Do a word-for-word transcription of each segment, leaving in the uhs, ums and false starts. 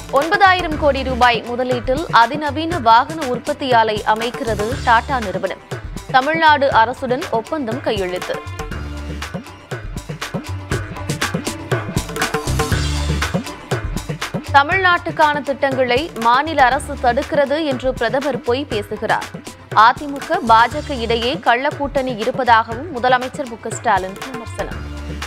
ஒன்பதாயிரம் கோடி ரூபாய் முதலீட்டில் அதிநவீன வாகன உற்பத்தி ஆலை அமைக்கிறது டாடா நிறுவனம். தமிழ்நாடு அரசுடன் ஒப்பந்தம் கையெழுத்து. தமிழ்நாட்டுக்கான திட்டங்களை மாநில அரசு தடுக்கிறது என்று பிரதமர் பொய் பேசுகிறார். அதிமுக பாஜக இடையே கள்ள கூட்டணி இருப்பதாகவும் முதலமைச்சர் மு க ஸ்டாலின் விமர்சனம்.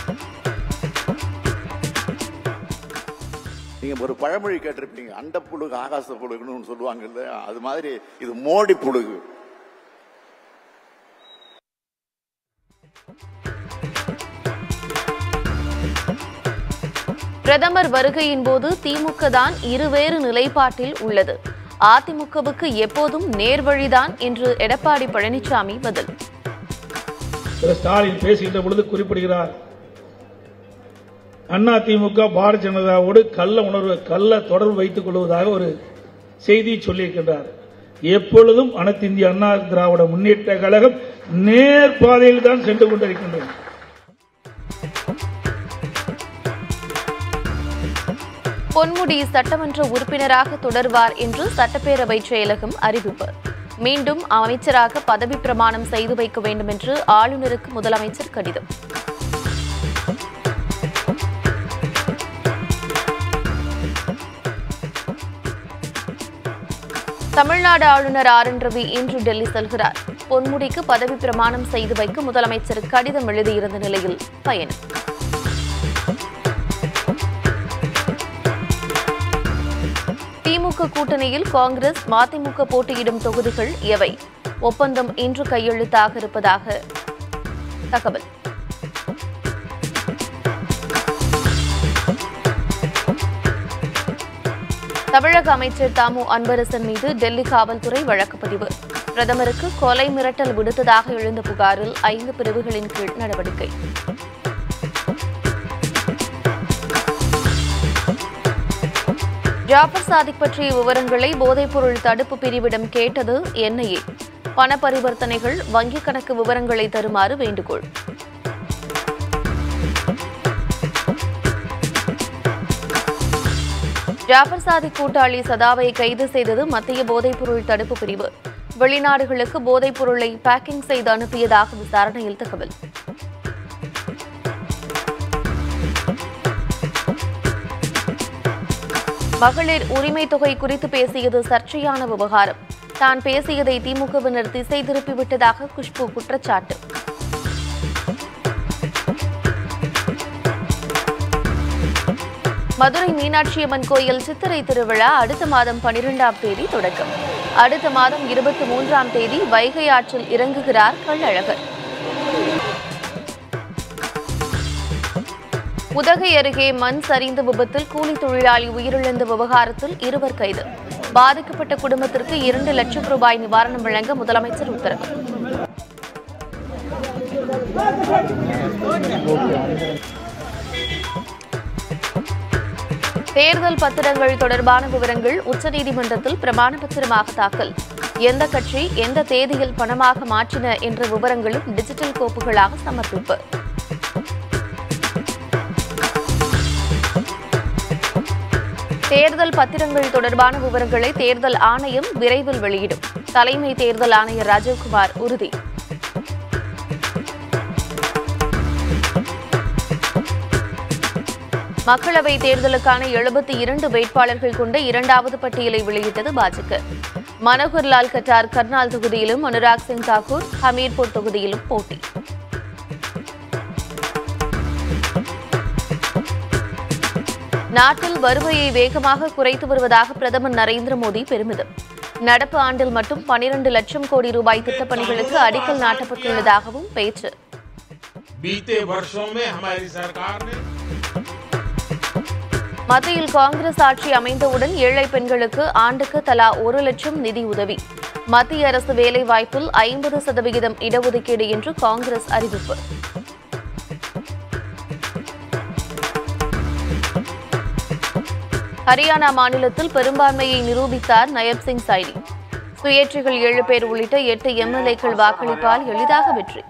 நீங்க ஒரு பழமொழி கேட்டிருப்பீங்க, அண்ட புழுகு ஆகாச புழுகுன்னு சொல்லுவாங்க இல்ல, அது மாதிரி இது மோடி புழுகு. பிரதமர் வருகையின் போது திமுக தான் இருவேறு நிலைப்பாட்டில் உள்ளது. அதிமுகவுக்கு எப்போதும் நேர்வழிதான் என்று எடப்பாடி பழனிசாமி பதில். ஸ்டாலின் பேசுகின்ற பொழுது குறிப்பிடுகிறார், அண்ணா திமுக பாரதிய ஜனதாவோடு கள்ள உணர்வு கள்ள தொடர்பு வைத்துக் கொள்வதாக ஒரு செய்தியை சொல்லியிருக்கின்றார். எப்பொழுதும் அனைத்து இந்திய அண்ணா திராவிட முன்னேற்ற கழகம் நேர் பாதையில் தான் சென்று கொண்டிருக்கின்றது. பொன்முடி சட்டமன்ற உறுப்பினராக தொடர்வார் என்று சட்டப்பேரவை செயலகம் அறிவிப்பு. மீண்டும் அமைச்சராக பதவி பிரமாணம் செய்து வைக்க வேண்டும் என்று ஆளுநருக்கு முதலமைச்சர் கடிதம். தமிழ்நாடு ஆளுநர் ஆர் என் ரவி இன்று டெல்லி செல்கிறார். பொன்முடிக்கு பதவி பிரமாணம் செய்து வைக்க முதலமைச்சர் கடிதம் எழுதியிருந்த நிலையில் பயணம். திமுக கூட்டணியில் காங்கிரஸ் மதிமுக போட்டியிடும் தொகுதிகள் எவை? ஒப்பந்தம் இன்று கையெழுத்தாக இருப்பதாக தகவல். தமிழக அமைச்சர் தாமு அன்பரசன் மீது டெல்லி காவல்துறை வழக்கு பதிவு. பிரதமருக்கு கொலை மிரட்டல் விடுத்ததாக எழுந்த புகாரில் ஐந்து பிரிவுகளின் கீழ் நடவடிக்கை. ஜாபர் சாதிக் பற்றிய விவரங்களை போதைப்பொருள் தடுப்பு பிரிவிடம் கேட்டது என் ஐ ஏ. பண பரிவர்த்தனைகள், வங்கிக் கணக்கு விவரங்களை தருமாறு வேண்டுகோள். ஜாபர் சாதிக் கூட்டாளி சதாவை கைது செய்தது மத்திய போதைப்பொருள் தடுப்பு பிரிவு. வெளிநாடுகளுக்கு போதைப் பொருளை பேக்கிங் செய்து அனுப்பியதாக விசாரணையில் தகவல். மகளிர் உரிமை தொகை குறித்து பேசியது சர்ச்சையான விவகாரம். தான் பேசியதை திமுகவினர் திசை திருப்பிவிட்டதாக குஷ்பு குற்றச்சாட்டு. மதுரை மீனாட்சியம்மன் கோயில் சித்திரை திருவிழா அடுத்த மாதம் பனிரெண்டாம் தேதி தொடக்கம். அடுத்த மாதம் இருபத்தி மூன்றாம் தேதி வைகை ஆற்றில் இறங்குகிறார் கள்ளழகர். உதகை அருகே மண் சரிந்த விபத்தில் கூலி தொழிலாளி உயிரிழந்த விவகாரத்தில் இருவர் கைது. பாதிக்கப்பட்ட குடும்பத்திற்கு இரண்டு லட்சம் ரூபாய் நிவாரணம் வழங்க முதலமைச்சர் உத்தரவு. தேர்தல் பத்திரங்கள் தொடர்பான விவரங்கள் உச்சநீதிமன்றத்தில் பிரமாண பத்திரமாக தாக்கல். எந்த கட்சி எந்த தேதியில் பணமாக மாற்றின என்ற விவரங்களும் டிஜிட்டல் கோப்புகளாக சமர்ப்பிப்பு. தேர்தல் பத்திரங்கள் தொடர்பான விவரங்களை தேர்தல் ஆணையம் விரைவில் வெளியிடும். தலைமை தேர்தல் ஆணையர் ராஜீவ்குமார் உறுதி. மக்களவை தேர்தலுக்கான எழுபத்தி இரண்டு வேட்பாளர்கள் கொண்ட இரண்டாவது பட்டியலை வெளியிட்டது பாஜக. மனோகர்லால் கட்டார் கர்னால் தொகுதியிலும், அனுராக் சிங் தாக்கூர் ஹமீர்பூர் தொகுதியிலும் போட்டி. நாட்டில் வறுமையை வேகமாக குறைத்து வருவதாக பிரதமர் நரேந்திர மோடி பெருமிதம். நடப்பு ஆண்டில் மட்டும் பனிரண்டு லட்சம் கோடி ரூபாய் திட்டப்பணிகளுக்கு அடிக்கல் நாட்டப்பட்டுள்ளதாகவும் பேச்சு. மத்தியில் காங்கிரஸ் ஆட்சி அமைந்தவுடன் ஏழை பெண்களுக்கு ஆண்டுக்கு தலா ஒரு லட்சம் நிதி உதவி. மத்திய அரசு வேலைவாய்ப்பில் ஐம்பது சதவிகிதம் இடஒதுக்கீடு என்று காங்கிரஸ் அறிவிப்பு. ஹரியானா மாநிலத்தில் பெரும்பான்மையை நிரூபித்தார் நயப் சிங் சைனி. சுயேட்சைகள் ஏழு பேர் உள்ளிட்ட எட்டு எம் எல் ஏக்கள் வாக்களிப்பால் எளிதாக வெற்றி.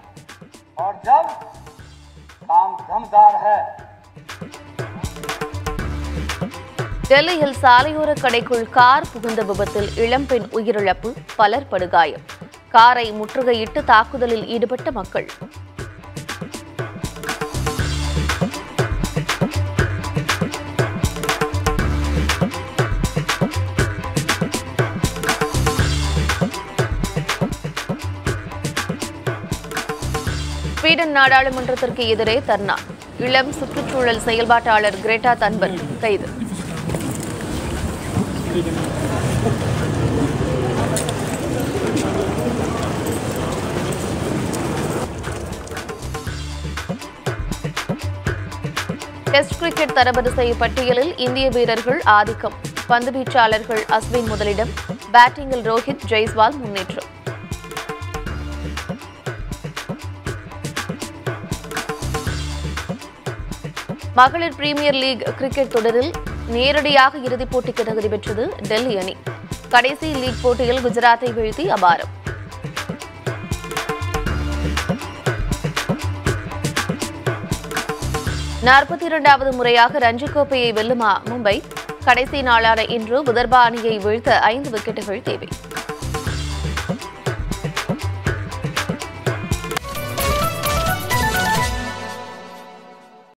டெல்லியில் சாலையோர கடைக்குள் கார் புகுந்த விபத்தில் இளம்பெண் உயிரிழப்பு, பலர் படுகாயம். காரை முற்றுகையிட்டு தாக்குதலில் ஈடுபட்ட மக்கள். ஸ்வீடன் நாடாளுமன்றத்திற்கு எதிரே தர்ணா. இளம் சுற்றுச்சூழல் செயல்பாட்டாளர் கிரேட்டா தன்பர்க் கைது. டெஸ்ட் கிரிக்கெட் தரவரிசை பட்டியலில் இந்திய வீரர்கள் ஆதிக்கம். பந்து வீச்சாளர்கள் அஸ்வின் முதலிடம், பேட்டிங்கில் ரோஹித், ஜெய்ஸ்வால் முன்னேற்றம். மகளிர் பிரீமியர் லீக் கிரிக்கெட் தொடரில் நேரடியாக இறுதிப் போட்டிக்கு தகுதி பெற்றது டெல்லி அணி. கடைசி லீக் போட்டியில் குஜராத்தை வீழ்த்தி அபாரம். நாற்பத்தி இரண்டாவது முறையாக ரஞ்சி கோப்பையை வெல்லுமா மும்பை? கடைசி நாளான இன்று விதர்பா அணியை வீழ்த்த ஐந்து விக்கெட்டுகள் தேவை.